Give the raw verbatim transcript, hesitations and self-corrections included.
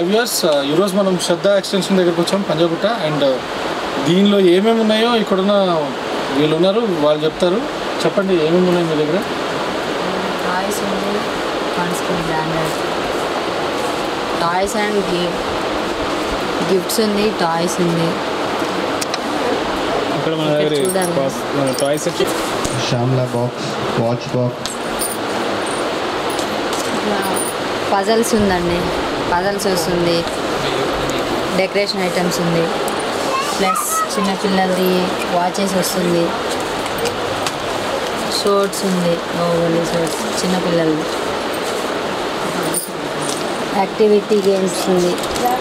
Hi viewers, ఈరోజు మనం శ్రద్ధ extension దగ్గరికి వచ్చాం పంజాగుట్ట. అండ్ దీనిలో ఏమేమి ఉన్నాయో ఇక్కడున్న వీళ్ళు ఉన్నారు, వాళ్ళు చెప్తారు. చెప్పండి ఏమేమి ఉన్నాయి మీ దగ్గర? టాయ్స్ ఉంది, బ్రాండెడ్ టాయ్స్ అండ్ గిఫ్ట్స్ ఉంది, టాయ్స్ ఉంది. ఇక్కడ మన దగ్గర టాయ్స్ షామ్లా బాక్స్, వాచ్ బాక్స్, పజల్స్ ఉందండి, పజల్స్ వస్తుంది, డెకరేషన్ ఐటమ్స్ ఉంది, ప్లస్ చిన్నపిల్లలది వాచెస్ వస్తుంది, షోర్ట్స్ ఉంది, ఓవలి షోర్ట్స్ చిన్నపిల్లలది, యాక్టివిటీ గేమ్స్ ఉంది,